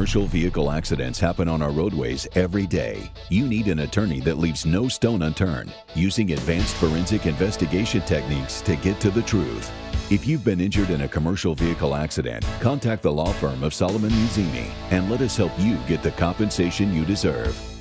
Commercial vehicle accidents happen on our roadways every day. You need an attorney that leaves no stone unturned, using advanced forensic investigation techniques to get to the truth. If you've been injured in a commercial vehicle accident, contact the law firm of Solomon Musyimi and let us help you get the compensation you deserve.